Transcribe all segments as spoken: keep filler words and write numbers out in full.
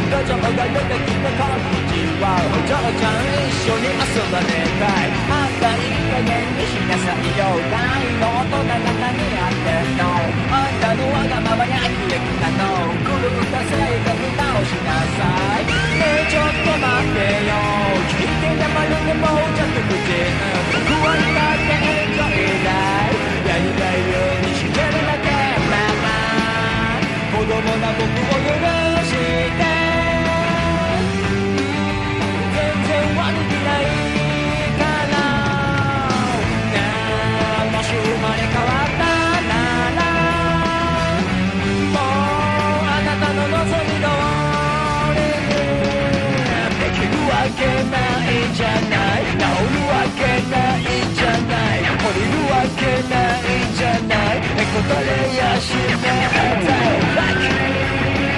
路上が出てきたこんにちはお嬢ちゃん一緒に遊ばねたいあんたいい加減にしなさいよ大の大人が何やってんのあんたのわがままに呆れきたの狂った性格直しなさいねえちょっと待ってよ聞いてたまるでもうちょっと口僕は今ってエンジョイだいやりたいようにしてるだけまあまあ子供な僕を許して全然悪気ないからなあもし生まれ変わったならもうあなたの望み通りにできるわけないじゃない治るわけないじゃない降りるわけないじゃないへこたれやしねえぜ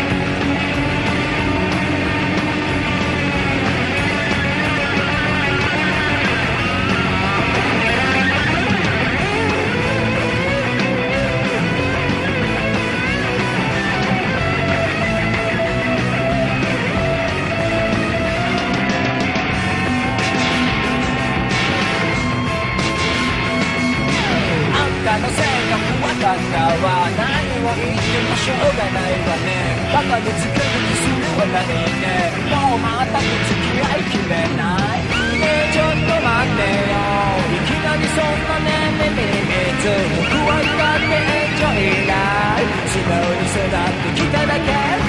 あの性格わかったわ何を言ってもしょうがないわねバカでつけるにするわ何ねもう全く付き合いきれないねえちょっと待ってよいきなりそんなね耳に水僕はだってエンジョイライ素直に育ってきただけ